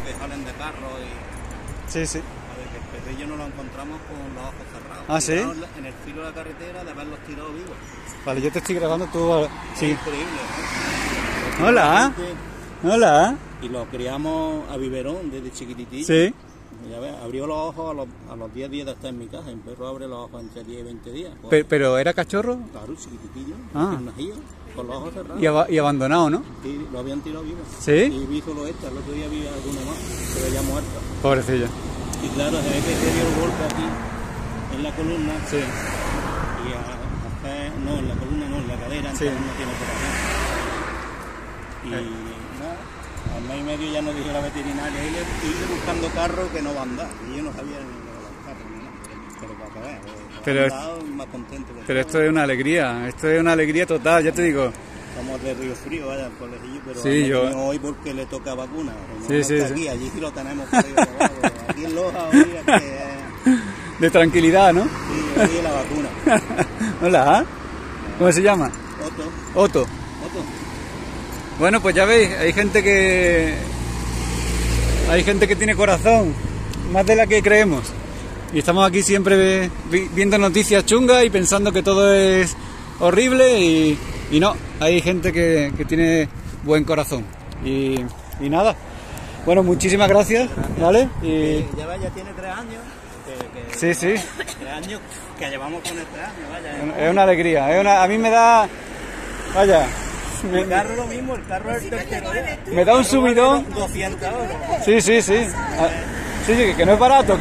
que salen de carro y... Sí, sí. A ver, que el perrillo no lo encontramos con los ojos cerrados. ¿Ah, sí? En el filo de la carretera de haberlos tirado vivos. Vale, yo te estoy grabando, tú... Sí. Es increíble, ¿no? Hola. Hola. Y lo criamos a biberón desde chiquititito. Sí. Ya ves, abrió los ojos a los 10 días de estar en mi casa. Un perro abre los ojos entre 10 y 20 días. Pues, ¿Pero era cachorro? claro, chiquititillo, Ah. con los ojos cerrados. Y abandonado, ¿no? Sí, lo habían tirado vivo. ¿Sí? Y vi solo esta, el otro día vi alguna más, pero ya muerta. Pobrecilla. Y claro, se ve que se dio el golpe aquí, en la columna. Sí. Y no, en la columna no, en la cadera, Sí. entonces no tiene corazón. Y nada, al mes y medio ya nos dijo la veterinaria, ir buscando carro que no va a andar. Y yo no sabía ni de los carros ni nada. Pero para que veas, más contento. Pero esto es una alegría, total, ya te digo. Somos de Río Frío, vaya, al colegillo, pero Sí, yo... hoy porque le toca vacuna. No, Sí, no sí, está sí. aquí, allí sí lo tenemos por ahí, aquí en Loja hoy es que... De tranquilidad, ¿no? Sí, hoy es la vacuna. Hola. ¿Cómo se llama? Otto. Otto. Bueno, pues ya veis, hay gente que tiene corazón, más de la que creemos. Y estamos aquí siempre viendo noticias chungas y pensando que todo es horrible y no, hay gente que tiene buen corazón. Y nada. Bueno, muchísimas gracias, ¿vale? Y... Ya tiene 3 años. Sí, sí. 3 años que llevamos con este año, vaya. Es una alegría, a mí me da... Vaya... El carro lo mismo, el carro es el tercero. Me da un subidón. 200 euros. Sí. Sí, que no es barato,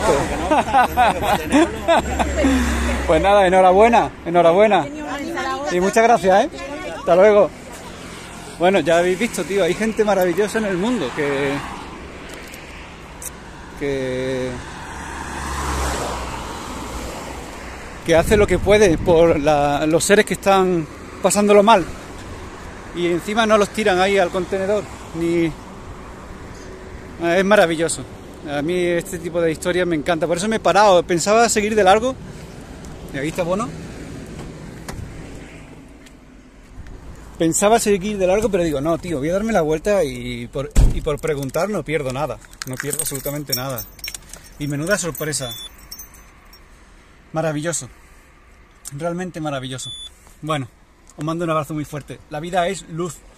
Pues nada, enhorabuena. Y muchas gracias, ¿eh? Hasta luego. Bueno, ya habéis visto, tío, hay gente maravillosa en el mundo que hace lo que puede por los seres que están pasándolo mal. Y encima no los tiran ahí al contenedor, es maravilloso. A mí este tipo de historias me encanta, por eso me he parado, pensaba seguir de largo. ¿Y aquí está Bono? Pensaba seguir de largo, pero digo, no, tío, voy a darme la vuelta y por preguntar no pierdo nada, no pierdo absolutamente nada. Y menuda sorpresa. Maravilloso, realmente maravilloso. Bueno, os mando un abrazo muy fuerte. La vida es luz.